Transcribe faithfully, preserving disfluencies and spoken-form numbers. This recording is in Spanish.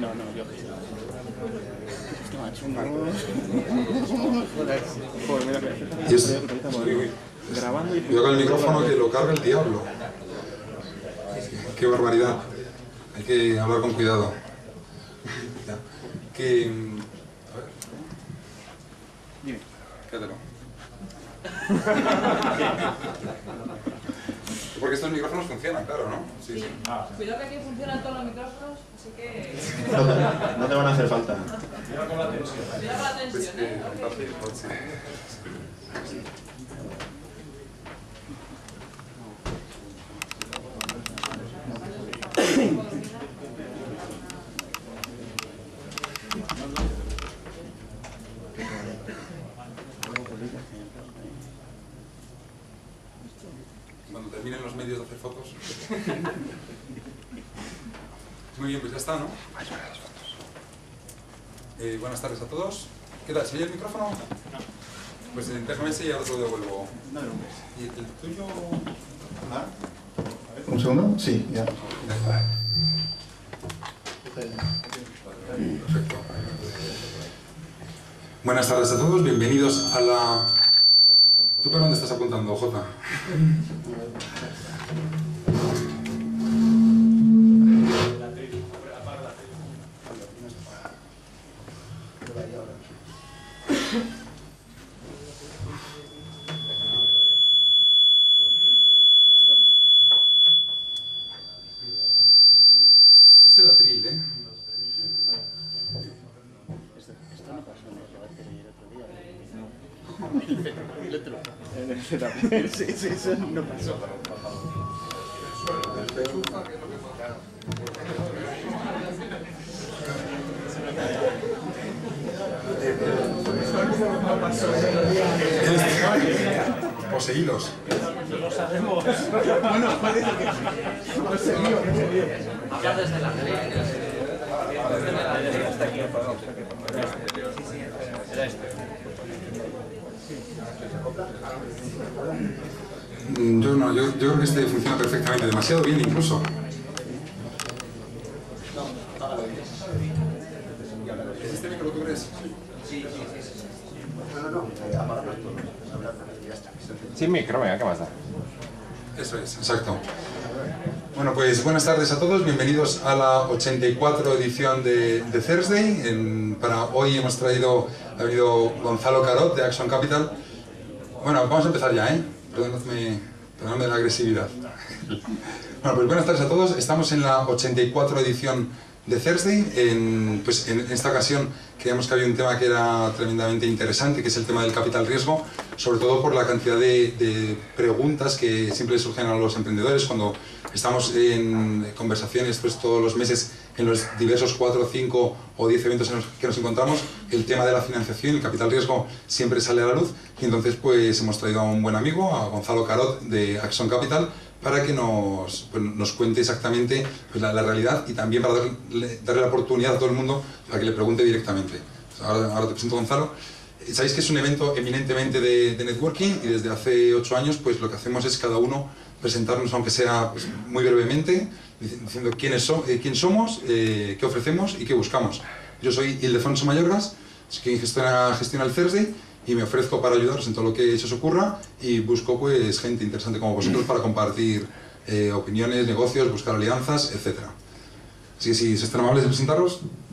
no, no, yo que sé. Hostia, macho, no. Joder, mira, Y es, grabando y... cuidado con el micrófono que lo carga el diablo. Qué barbaridad. Hay que hablar con cuidado. Ya. Que... A ver. Dime. Quédatelo. Porque estos micrófonos funcionan, claro, ¿no? Sí, sí. Ah. Cuidado que aquí funcionan todos los micrófonos, así que... No te, no te van a hacer falta. Cuidado con la tensión. Cuidado con la tensión, Pues, ¿eh? eh, fácil, fácil. Cuando terminen los medios de hacer fotos. Muy bien, pues ya está, ¿no? Eh, buenas tardes a todos. ¿Qué tal? ¿Se oye el micrófono? Pues eh, déjame ese y ahora te lo devuelvo. ¿Y el tuyo? ¿Ah? ¿Un segundo? Sí, ya. Perfecto. Buenas tardes a todos, bienvenidos a la... ¿Tú para dónde estás apuntando, Jota? Es el atril, ¿eh? Esto no pasó en el debate del otro día. No. El otro. En el también. Sí, sí, eso no pasó. Poseídos. No lo sabemos. Bueno, parece que no se vio, no se vio. Habla desde la tele. Está aquí apagado, está aquí apagado. Sí, sí, era este. Yo no, yo, yo creo que este funciona perfectamente, demasiado bien incluso. ¿Es este micro que tú crees? Sin micro, venga, ¿qué más da? Eso es, exacto. Bueno, pues buenas tardes a todos, bienvenidos a la ochenta y cuatro edición de, de Thursday. En, para hoy hemos traído, ha venido Gonzalo Carot de Action Capital. Bueno, vamos a empezar ya, ¿eh? Perdonadme, perdonadme la agresividad. Bueno, pues buenas tardes a todos, estamos en la ochenta y cuatro edición de Thursday. En, pues en esta ocasión creíamos que había un tema que era tremendamente interesante, que es el tema del capital riesgo, sobre todo por la cantidad de, de preguntas que siempre surgen a los emprendedores cuando estamos en conversaciones pues, todos los meses en los diversos cuatro, cinco o diez eventos en los que nos encontramos. El tema de la financiación, el capital riesgo, siempre sale a la luz y entonces pues hemos traído a un buen amigo, a Gonzalo Carot de Action Capital, para que nos, pues, nos cuente exactamente pues, la, la realidad y también para darle, darle la oportunidad a todo el mundo para que le pregunte directamente. Ahora, ahora te presento a Gonzalo. Sabéis que es un evento eminentemente de, de networking y desde hace ocho años pues, lo que hacemos es cada uno presentarnos, aunque sea pues, muy brevemente, diciendo quiénes so, eh, quién somos, eh, qué ofrecemos y qué buscamos. Yo soy Ildefonso Mayorgas, quien gestiona, gestiona el Thursday, y me ofrezco para ayudaros en todo lo que se os ocurra y busco pues gente interesante como vosotros para compartir eh, opiniones, negocios, buscar alianzas, etcétera. Así que si sois tan amables de presentaros.